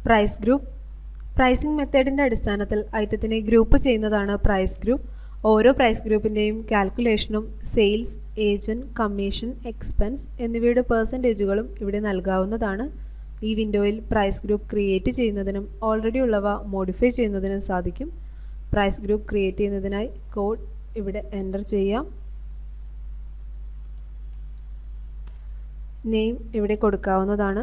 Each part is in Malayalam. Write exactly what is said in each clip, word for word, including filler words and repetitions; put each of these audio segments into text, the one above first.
Price group. പ്രൈസിംഗ് മെത്തേഡിൻ്റെ അടിസ്ഥാനത്തിൽ ഐറ്റത്തിനെ ഗ്രൂപ്പ് ചെയ്യുന്നതാണ് പ്രൈസ് ഗ്രൂപ്പ്. ഓരോ പ്രൈസ് ഗ്രൂപ്പിൻ്റെയും കാൽക്കുലേഷനും സെയിൽസ്, ഏജൻറ്, കമ്മീഷൻ, എക്സ്പെൻസ് എന്നിവയുടെ പെർസെൻറ്റേജുകളും ഇവിടെ നൽകാവുന്നതാണ്. ഈ വിൻഡോയിൽ പ്രൈസ് ഗ്രൂപ്പ് ക്രിയേറ്റ് ചെയ്യുന്നതിനും ഓൾറെഡി ഉള്ളവ മോഡിഫൈ ചെയ്യുന്നതിനും സാധിക്കും. പ്രൈസ് ഗ്രൂപ്പ് ക്രിയേറ്റ് ചെയ്യുന്നതിനായി കോഡ് ഇവിടെ എൻ്റർ ചെയ്യാം. നെയിം ഇവിടെ കൊടുക്കാവുന്നതാണ്.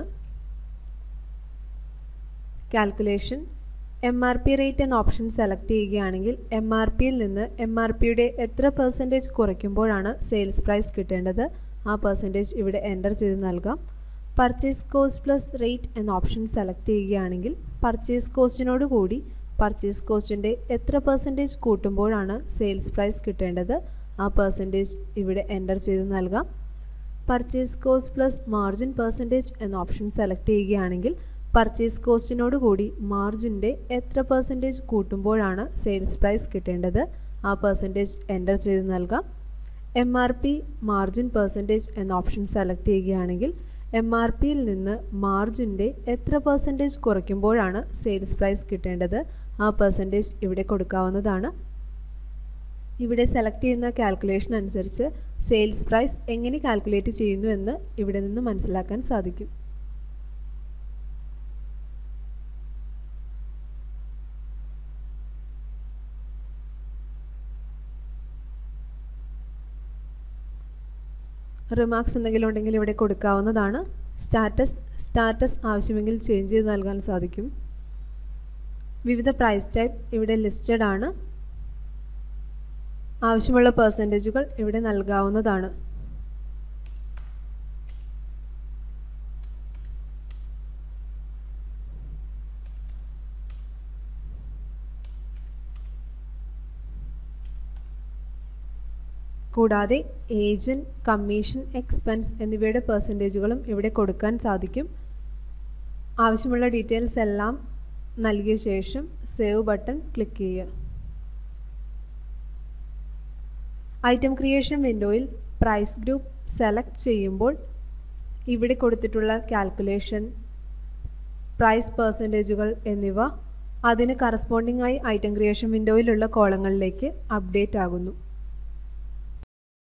Calculation M R P rate എന്ന ഓപ്ഷൻ സെലക്ട് ചെയ്യുകയാണെങ്കിൽ എം ആർ പിയിൽ നിന്ന് എം ആർ പിയുടെ എത്ര പെർസെൻറ്റേജ് കുറയ്ക്കുമ്പോഴാണ് സെയിൽസ് പ്രൈസ് കിട്ടേണ്ടത് ആ പെർസെൻറ്റേജ് ഇവിടെ എൻ്റർ ചെയ്ത് നൽകാം. പർച്ചേസ് കോസ്റ്റ് പ്ലസ് റേറ്റ് എന്ന ഓപ്ഷൻ സെലക്ട് ചെയ്യുകയാണെങ്കിൽ പർച്ചേസ് കോസ്റ്റിനോട് കൂടി പർച്ചേസ് കോസ്റ്റിൻ്റെ എത്ര പെർസെൻറ്റേജ് കൂട്ടുമ്പോഴാണ് സെയിൽസ് പ്രൈസ് കിട്ടേണ്ടത് ആ പെർസെൻറ്റേജ് ഇവിടെ എൻ്റർ ചെയ്ത് നൽകാം. Purchase cost plus margin percentage എന്ന ഓപ്ഷൻ സെലക്ട് ചെയ്യുകയാണെങ്കിൽ പർച്ചേസ് കോസ്റ്റിനോട് കൂടി മാർജിൻ്റെ എത്ര പെർസെൻറ്റേജ് കൂട്ടുമ്പോഴാണ് സെയിൽസ് പ്രൈസ് കിട്ടേണ്ടത് ആ പെർസെൻറ്റേജ് എൻ്റർ ചെയ്ത് നൽകാം. M R P margin percentage എന്ന ഓപ്ഷൻ സെലക്ട് ചെയ്യുകയാണെങ്കിൽ എം ആർ പിയിൽ നിന്ന് മാർജിൻ്റെ എത്ര പെർസെൻറ്റേജ് കുറയ്ക്കുമ്പോഴാണ് സെയിൽസ് പ്രൈസ് കിട്ടേണ്ടത് ആ പെർസെൻറ്റേജ് ഇവിടെ കൊടുക്കാവുന്നതാണ്. ഇവിടെ സെലക്ട് ചെയ്യുന്ന കാൽക്കുലേഷൻ അനുസരിച്ച് സെയിൽസ് പ്രൈസ് എങ്ങനെ കാൽക്കുലേറ്റ് ചെയ്യുന്നു എന്ന് ഇവിടെ നിന്ന് മനസ്സിലാക്കാൻ സാധിക്കും. റിമാർക്സ് എന്തെങ്കിലും ഉണ്ടെങ്കിൽ ഇവിടെ കൊടുക്കാവുന്നതാണ്. സ്റ്റാറ്റസ് സ്റ്റാറ്റസ് ആവശ്യമെങ്കിൽ ചേഞ്ച് ചെയ്ത് നൽകാൻ സാധിക്കും. വിവിധ പ്രൈസ് ടൈപ്പ് ഇവിടെ ലിസ്റ്റഡ് ആണ്. ആവശ്യമുള്ള പെർസെൻറ്റേജുകൾ ഇവിടെ നൽകാവുന്നതാണ്. കൂടാതെ ഏജൻറ്, കമ്മീഷൻ, എക്സ്പെൻസ് എന്നിവയുടെ പെർസെൻറ്റേജുകളും ഇവിടെ കൊടുക്കാൻ സാധിക്കും. ആവശ്യമുള്ള ഡീറ്റെയിൽസ് എല്ലാം നൽകിയ ശേഷം സേവ് ബട്ടൺ ക്ലിക്ക് ചെയ്യുക. ഐറ്റം ക്രിയേഷൻ വിൻഡോയിൽ പ്രൈസ് ഗ്രൂപ്പ് സെലക്ട് ചെയ്യുമ്പോൾ ഇവിടെ കൊടുത്തിട്ടുള്ള കാൽക്കുലേഷൻ, പ്രൈസ് പെർസെൻറ്റേജുകൾ എന്നിവ അതിന് കറസ്പോണ്ടിംഗ് ആയി ഐറ്റം ക്രിയേഷൻ വിൻഡോയിലുള്ള കോളങ്ങളിലേക്ക് അപ്ഡേറ്റ് ആകുന്നു.